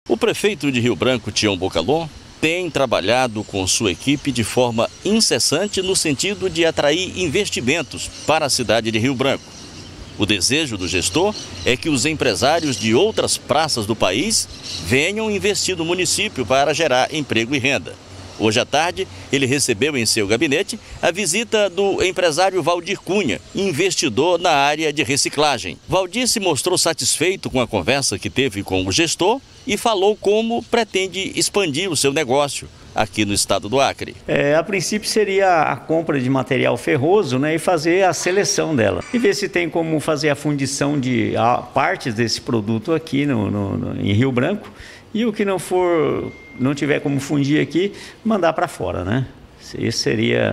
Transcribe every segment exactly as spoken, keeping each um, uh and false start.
O prefeito de Rio Branco, Tião Bocalhon, tem trabalhado com sua equipe de forma incessante no sentido de atrair investimentos para a cidade de Rio Branco. O desejo do gestor é que os empresários de outras praças do país venham investir no município para gerar emprego e renda. Hoje à tarde, ele recebeu em seu gabinete a visita do empresário Valdir Cunha, investidor na área de reciclagem. Valdir se mostrou satisfeito com a conversa que teve com o gestor e falou como pretende expandir o seu negócio aqui no estado do Acre. É, a princípio seria a compra de material ferroso, né, e fazer a seleção dela. E ver se tem como fazer a fundição de a, partes desse produto aqui no, no, no, em Rio Branco. E o que não for, não tiver como fundir aqui, mandar para fora, né? Esse seria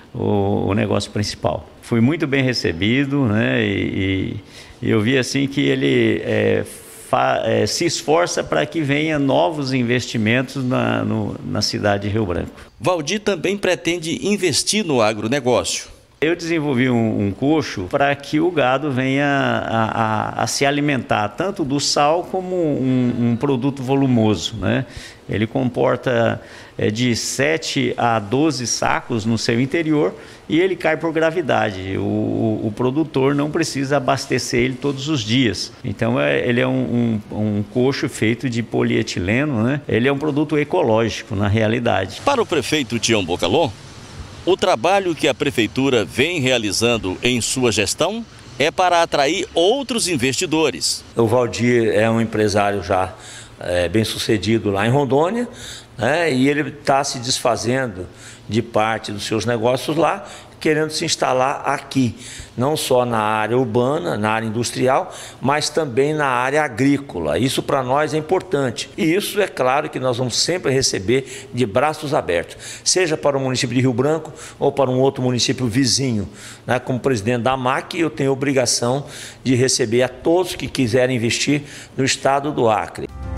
o, o negócio principal. Fui muito bem recebido, né? E, e eu vi assim que ele é, fa, é, se esforça para que venha novos investimentos na, no, na cidade de Rio Branco. Valdir também pretende investir no agronegócio. Eu desenvolvi um, um coxo para que o gado venha a, a, a se alimentar tanto do sal como um, um produto volumoso, né? Ele comporta é, de sete a doze sacos no seu interior e ele cai por gravidade. O, o, o produtor não precisa abastecer ele todos os dias. Então é, ele é um, um, um coxo feito de polietileno, né? Ele é um produto ecológico na realidade. Para o prefeito Tião Bocalhon, o trabalho que a prefeitura vem realizando em sua gestão é para atrair outros investidores. O Valdir é um empresário já é, bem sucedido lá em Rondônia, né, e ele está se desfazendo de parte dos seus negócios lá, querendo se instalar aqui, não só na área urbana, na área industrial, mas também na área agrícola. Isso para nós é importante. E isso é claro que nós vamos sempre receber de braços abertos, seja para o município de Rio Branco ou para um outro município vizinho, né? Como presidente da M A C, eu tenho a obrigação de receber a todos que quiserem investir no estado do Acre.